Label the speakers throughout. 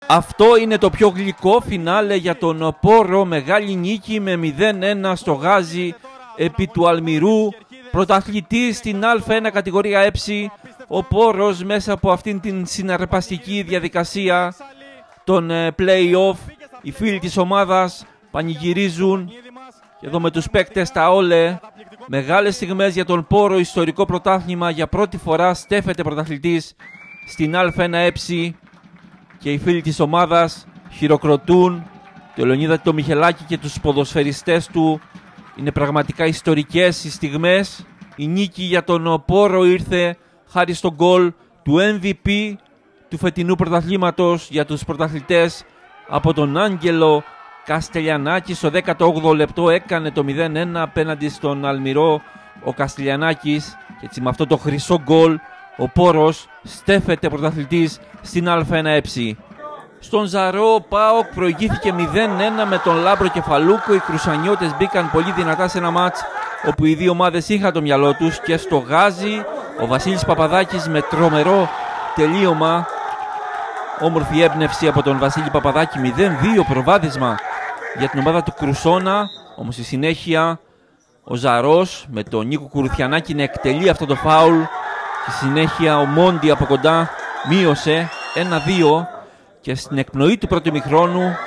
Speaker 1: Αυτό είναι το πιο γλυκό φινάλε για τον Πόρο. Μεγάλη νίκη με 0-1 στο Γάζι επί του Αλμυρού. Πρωταθλητής στην Α1 κατηγορία Ε. Ο Πόρος μέσα από αυτήν την συναρπαστική διαδικασία των play-off. Οι φίλοι της ομάδας πανηγυρίζουν και εδώ με τους παίκτες τα όλε. Μεγάλες στιγμές για τον Πόρο, ιστορικό πρωτάθλημα. Για πρώτη φορά στέφεται πρωταθλητής στην Α1 Ε. Και οι φίλοι της ομάδας χειροκροτούν το Λεωνίδα, το Μιχελάκη και τους ποδοσφαιριστές του. Είναι πραγματικά ιστορικές οι στιγμές. Η νίκη για τον Πόρο ήρθε χάρη στον γκολ του MVP του φετινού πρωταθλήματος για τους πρωταθλητές από τον Άγγελο Καστελιανάκη. Στο 18ο λεπτό έκανε το 0-1 απέναντι στον Αλμυρό ο Καστελιανάκης και έτσι με αυτό το χρυσό γκολ ο Πόρος στέφεται πρωταθλητής στην Α1 Ε. Στον Ζαρό ο ΠΑΟΚ προηγήθηκε 0-1 με τον Λάμπρο Κεφαλούκο. Οι Κρουσανιώτες μπήκαν πολύ δυνατά σε ένα μάτς όπου οι δύο ομάδες είχαν το μυαλό τους. Και στο Γάζι ο Βασίλης Παπαδάκης με τρομερό τελείωμα. Όμορφη έμπνευση από τον Βασίλη Παπαδάκη. 0-2 προβάδισμα για την ομάδα του Κρουσόνα. Όμως στη συνέχεια ο Ζαρός με τον Νίκο Κουρουθιανάκη να εκτελεί αυτό το φάουλ. Στη συνέχεια ο Μόντι από κοντά μείωσε 1-2 και στην εκπνοή του πρώτου ημιχρόνου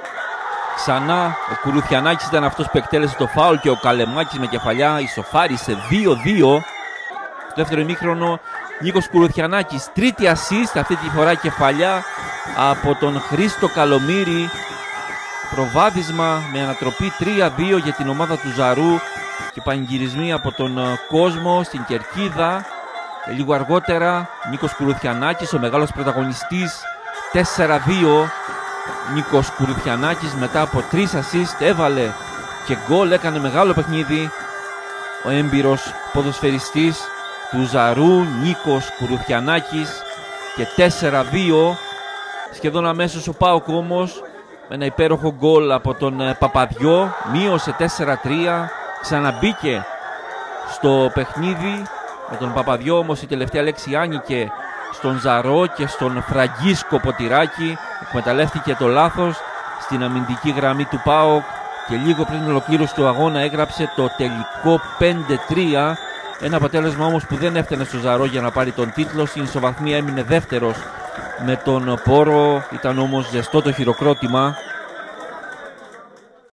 Speaker 1: ξανά ο Κουρουθιανάκης ήταν αυτός που εκτέλεσε το φάουλ και ο Καλεμάκης με κεφαλιά ισοφάρισε 2-2. Στο δεύτερο ημίχρονο Νίκος Κουρουθιανάκης, τρίτη assist, αυτή τη φορά κεφαλιά από τον Χρήστο Καλομήρη. Προβάδισμα με ανατροπή 3-2 για την ομάδα του Ζαρού και πανηγυρισμοί από τον κόσμο στην κερκίδα. Και λίγο αργότερα Νίκος Κουρουθιανάκης, ο μεγάλος πρωταγωνιστής, 4-2. Νίκος Κουρουθιανάκης μετά από 3 assist έβαλε και γκολ, έκανε μεγάλο παιχνίδι ο έμπειρος ποδοσφαιριστής του Ζαρού, Νίκος Κουρουθιανάκης, και 4-2. Σχεδόν αμέσως ο ΠΑΟΚ όμως με ένα υπέροχο γκολ από τον Παπαδιό μείωσε 4-3, ξαναμπήκε στο παιχνίδι. Με τον Παπαδιό όμως η τελευταία λέξη άνοιγε στον Ζαρό και στον Φραγκίσκο Ποτηράκη. Εκμεταλλεύτηκε το λάθος στην αμυντική γραμμή του ΠΑΟΚ και λίγο πριν την ολοκλήρωση του αγώνα έγραψε το τελικό 5-3. Ένα αποτέλεσμα όμως που δεν έφτανε στο Ζαρό για να πάρει τον τίτλο. Στην ισοβαθμία έμεινε δεύτερος με τον Πόρο. Ήταν όμως ζεστό το χειροκρότημα